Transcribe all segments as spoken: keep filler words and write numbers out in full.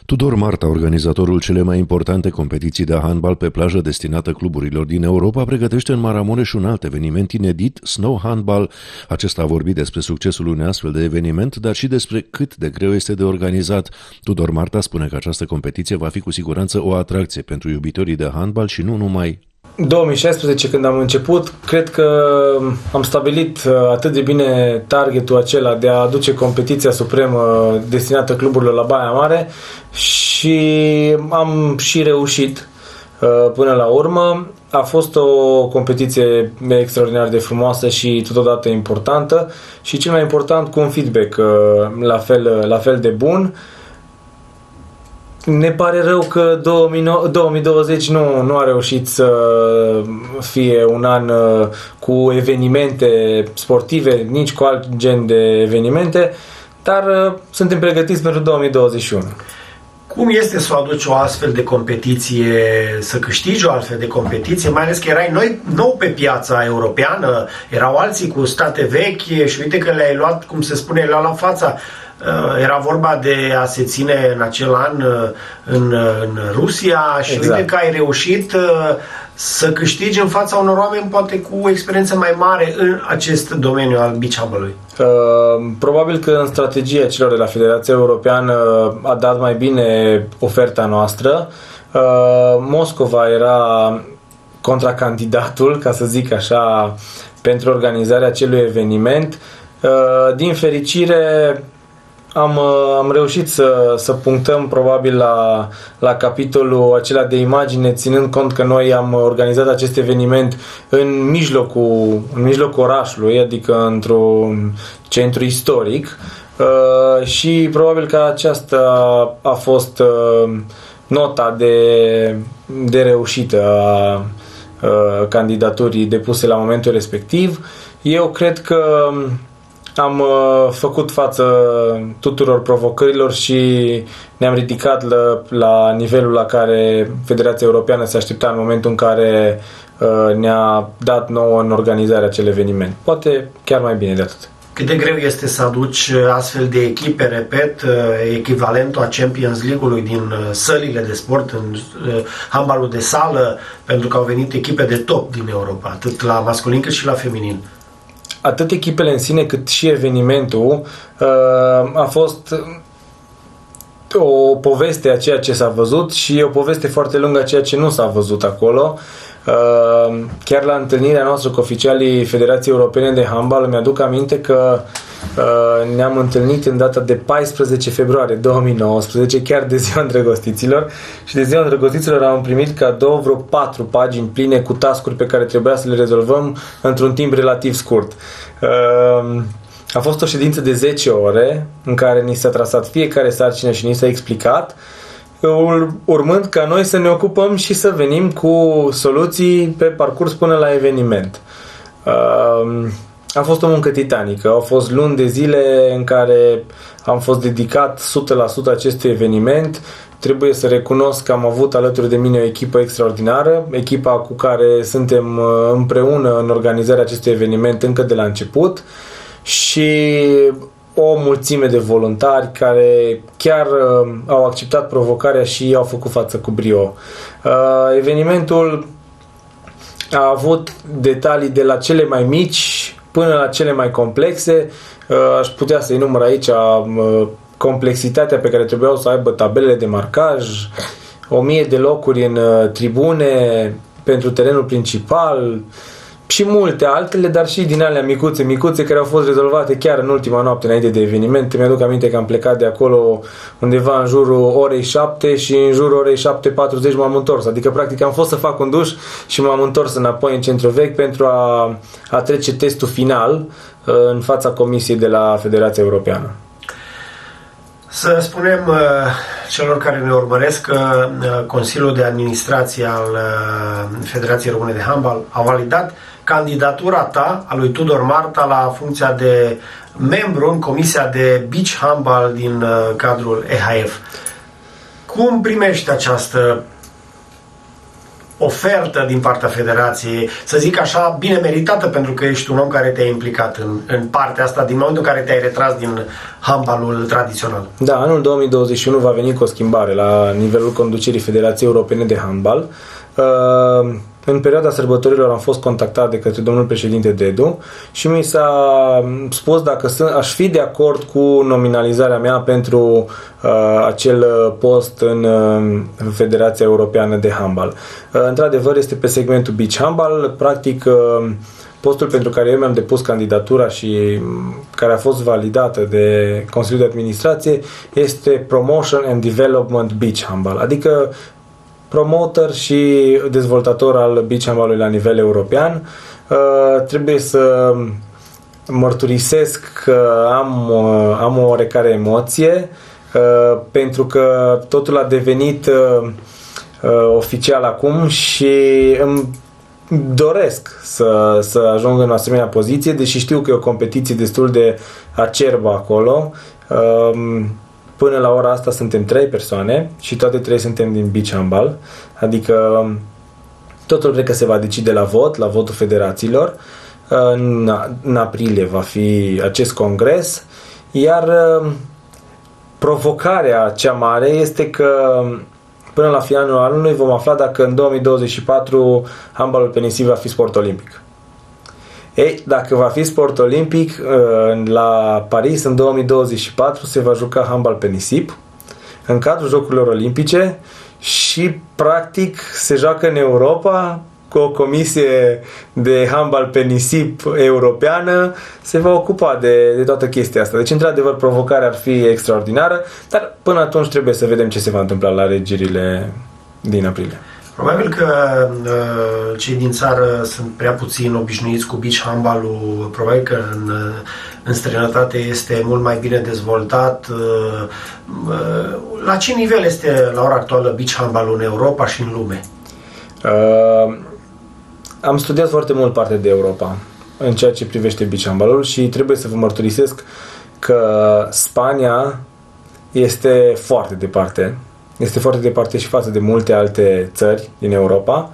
Tudor Marta, organizatorul cele mai importante competiții de handbal pe plajă destinată cluburilor din Europa, pregătește în Maramureș un alt eveniment inedit, Snow Handball. Acesta a vorbit despre succesul unui astfel de eveniment, dar și despre cât de greu este de organizat. Tudor Marta spune că această competiție va fi cu siguranță o atracție pentru iubitorii de handbal și nu numai. două mii șaisprezece, când am început, cred că am stabilit atât de bine targetul acela de a aduce competiția supremă destinată cluburilor la Baia Mare și am și reușit până la urmă. A fost o competiție extraordinar de frumoasă și totodată importantă și cel mai important cu un feedback la fel, la fel de bun. Ne pare rău că două mii douăzeci nu, nu a reușit să fie un an cu evenimente sportive, nici cu alt gen de evenimente, dar suntem pregătiți pentru două mii douăzeci și unu. Cum este să o aduci o astfel de competiție, să câștigi o astfel de competiție, mai ales că erai noi, nou pe piața europeană, erau alții cu state vechi și uite că le-ai luat, cum se spune, le-au la fața. Era vorba de a se ține în acel an în, în Rusia și exact. Uite că ai reușit să câștigi în fața unor oameni poate cu experiență mai mare în acest domeniu al beach handball-ului. Uh, probabil că în strategia celor de la Federația Europeană a dat mai bine oferta noastră. Uh, Moscova era contracandidatul, ca să zic așa, pentru organizarea acelui eveniment. Uh, din fericire Am, am reușit să, să punctăm probabil la, la capitolul acela de imagine, ținând cont că noi am organizat acest eveniment în mijlocul, în mijlocul orașului, adică într-un centru istoric uh, și probabil că aceasta a fost uh, nota de, de reușită a uh, candidaturii depuse la momentul respectiv. Eu cred că am uh, făcut față tuturor provocărilor și ne-am ridicat la, la nivelul la care Federația Europeană se aștepta în momentul în care uh, ne-a dat nouă în organizarea acel eveniment. Poate chiar mai bine de atât. Cât de greu este să aduci astfel de echipe, repet, echivalentul a Champions League-ului din sălile de sport, în handbalul de sală, pentru că au venit echipe de top din Europa, atât la masculin cât și la feminin. Atât echipele în sine cât și evenimentul uh, a fost o poveste a ceea ce s-a văzut și o poveste foarte lungă a ceea ce nu s-a văzut acolo. Uh, chiar la întâlnirea noastră cu oficialii Federației Europene de Handbal mi-aduc aminte că uh, ne-am întâlnit în data de paisprezece februarie două mii nouăsprezece, chiar de ziua îndrăgostiților, și de ziua îndrăgostiților am primit cadou vreo patru pagini pline cu task-uri pe care trebuia să le rezolvăm într-un timp relativ scurt. Uh, a fost o ședință de zece ore în care ni s-a trasat fiecare sarcină și ni s-a explicat, urmând ca noi să ne ocupăm și să venim cu soluții pe parcurs până la eveniment. A fost o muncă titanică, au fost luni de zile în care am fost dedicat o sută la sută acestui eveniment. Trebuie să recunosc că am avut alături de mine o echipă extraordinară, echipa cu care suntem împreună în organizarea acestui eveniment încă de la început și o mulțime de voluntari care chiar uh, au acceptat provocarea și au făcut față cu brio. Uh, evenimentul a avut detalii de la cele mai mici până la cele mai complexe. Uh, aș putea să enumăr aici uh, complexitatea pe care trebuiau să aibă tabelele de marcaj, o mie de locuri în uh, tribune pentru terenul principal, și multe altele, dar și din alea micuțe, micuțe care au fost rezolvate chiar în ultima noapte înainte de eveniment. Mi-aduc aminte că am plecat de acolo undeva în jurul orei șapte și în jurul orei șapte patruzeci m-am întors. Adică practic am fost să fac un duș și m-am întors înapoi în centru vechi pentru a, a trece testul final în fața comisiei de la Federația Europeană. Să spunem uh, celor care ne urmăresc că uh, Consiliul de Administrație al uh, Federației Române de Handbal a validat candidatura ta, a lui Tudor Marta, la funcția de membru în Comisia de Beach Handbal din uh, cadrul E H F. Cum primești această ofertă din partea federației, să zic așa, bine meritată, pentru că ești un om care te-a implicat în, în partea asta din momentul în care te-ai retras din handbalul tradițional. Da, anul două mii douăzeci și unu va veni cu o schimbare la nivelul conducerii Federației Europene de Handbal. Uh, În perioada sărbătorilor am fost contactat de către domnul președinte Dedu și mi s-a spus dacă sunt, aș fi de acord cu nominalizarea mea pentru uh, acel post în uh, Federația Europeană de Handbal. Uh, într-adevăr, este pe segmentul beach handbal, practic uh, postul pentru care eu mi-am depus candidatura și care a fost validată de Consiliul de Administrație este Promotion and Development Beach Handbal, adică promoter și dezvoltator al beach handball-ului la nivel european. Uh, trebuie să mărturisesc că am, uh, am o oarecare emoție uh, pentru că totul a devenit uh, uh, oficial acum și îmi doresc să, să ajung în o asemenea poziție, deși știu că e o competiție destul de acerbă acolo. Uh, Până la ora asta suntem trei persoane și toate trei suntem din beach handball, adică totul cred că se va decide la vot, la votul federațiilor. În, în aprilie va fi acest congres, iar provocarea cea mare este că până la finalul anului vom afla dacă în două mii douăzeci și patru handbalul pe nisip va fi sport olimpic. Ei, dacă va fi sport olimpic, la Paris în două mii douăzeci și patru se va juca handbal pe nisip în cadrul Jocurilor Olimpice și practic se joacă în Europa cu o comisie de handbal pe nisip europeană, se va ocupa de, de toată chestia asta. Deci, într-adevăr, provocarea ar fi extraordinară, dar până atunci trebuie să vedem ce se va întâmpla la alegerile din aprilie. Probabil că uh, cei din țară sunt prea puțin obișnuiți cu beach handball-ul, probabil că în, în străinătate este mult mai bine dezvoltat. Uh, uh, la ce nivel este la ora actuală beach handball-ul în Europa și în lume? Uh, am studiat foarte mult partea de Europa în ceea ce privește beach handball-ul și trebuie să vă mărturisesc că Spania este foarte departe. Este foarte departe și față de multe alte țări din Europa.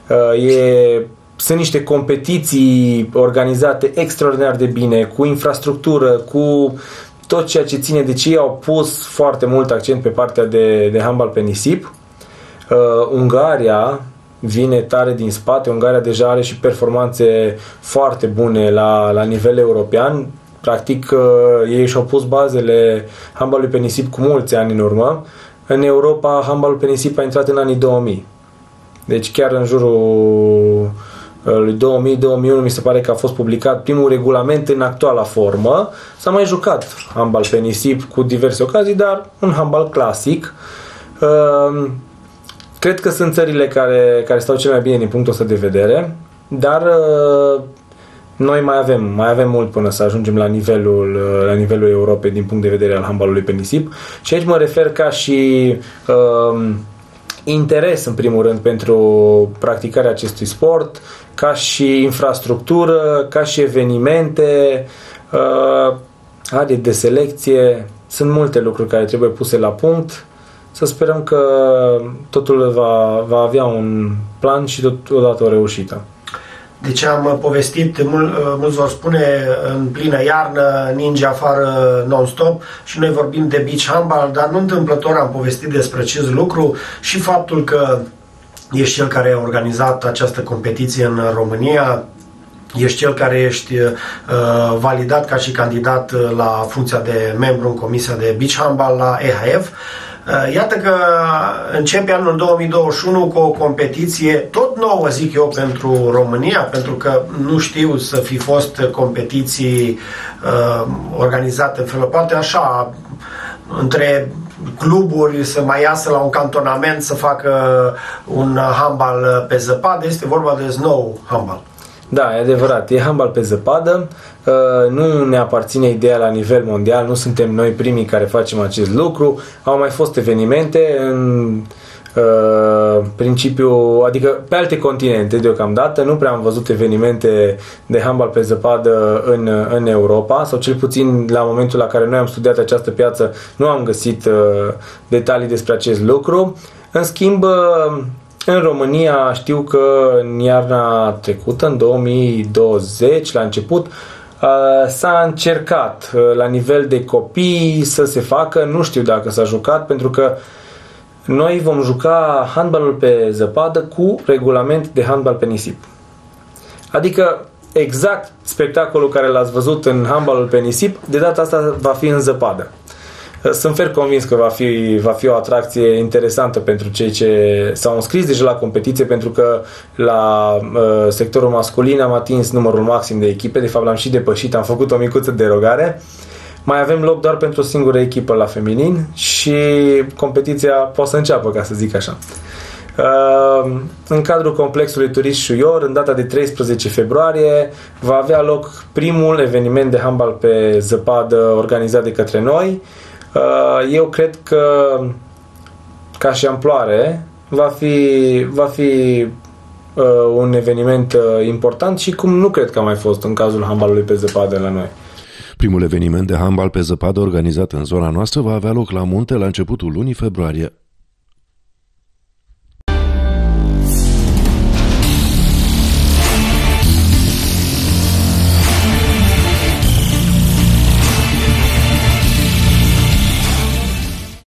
E, sunt niște competiții organizate extraordinar de bine, cu infrastructură, cu tot ceea ce ține. Deci ei au pus foarte mult accent pe partea de, de handbal pe nisip. Uh, Ungaria vine tare din spate. Ungaria deja are și performanțe foarte bune la, la nivel european. Practic, uh, ei și-au pus bazele handbalului pe nisip cu mulți ani în urmă. În Europa, handbalul pe nisip a intrat în anii două mii. Deci chiar în jurul lui două mii două mii unu mi se pare că a fost publicat primul regulament în actuala formă. S-a mai jucat handbal pe nisip cu diverse ocazii, dar un handbal clasic. Cred că sunt țările care, care stau cel mai bine din punctul ăsta de vedere, dar noi mai avem, mai avem mult până să ajungem la nivelul, la nivelul Europei din punct de vedere al handbalului pe nisip. Și aici mă refer ca și uh, interes, în primul rând, pentru practicarea acestui sport, ca și infrastructură, ca și evenimente, uh, aree de selecție. Sunt multe lucruri care trebuie puse la punct. Să sperăm că totul va, va avea un plan și totodată o reușită. Deci am povestit, mul, mulți vor spune, în plină iarnă, ninge afară non-stop și noi vorbim de beach handball, dar nu întâmplător am povestit despre acest lucru și faptul că ești cel care a organizat această competiție în România, ești cel care ești uh, validat ca și candidat la funcția de membru în Comisia de Beach Handball la E H F. Iată că începe anul două mii douăzeci și unu cu o competiție tot nouă, zic eu, pentru România, pentru că nu știu să fi fost competiții uh, organizate în felul, poate așa, între cluburi să mai iasă la un cantonament să facă un handbal pe zăpadă. Este vorba de snow handbal. Da, e adevărat, e handbal pe zăpadă, nu ne aparține ideea la nivel mondial, nu suntem noi primii care facem acest lucru, au mai fost evenimente în uh, principiu, adică pe alte continente deocamdată, nu prea am văzut evenimente de handbal pe zăpadă în, în Europa, sau cel puțin la momentul la care noi am studiat această piață nu am găsit uh, detalii despre acest lucru. În schimb, uh, În România știu că în iarna trecută, în două mii douăzeci, la început, s-a încercat la nivel de copii să se facă, nu știu dacă s-a jucat, pentru că noi vom juca handbalul pe zăpadă cu regulament de handbal pe nisip. Adică exact spectacolul care l-ați văzut în handbalul pe nisip, de data asta va fi în zăpadă. Sunt fer convins că va fi, va fi o atracție interesantă pentru cei ce s-au înscris deja la competiție, pentru că la uh, sectorul masculin am atins numărul maxim de echipe, de fapt l-am și depășit, am făcut o micuță derogare. Mai avem loc doar pentru o singură echipă la feminin și competiția poate să înceapă, ca să zic așa. Uh, în cadrul complexului Turist Șuior, în data de treisprezece februarie, va avea loc primul eveniment de handbal pe zăpadă organizat de către noi. Eu cred că, ca și amploare, va fi, va fi uh, un eveniment uh, important și cum nu cred că a mai fost în cazul handbalului pe zăpadă la noi. Primul eveniment de handbal pe zăpadă organizat în zona noastră va avea loc la munte la începutul lunii februarie.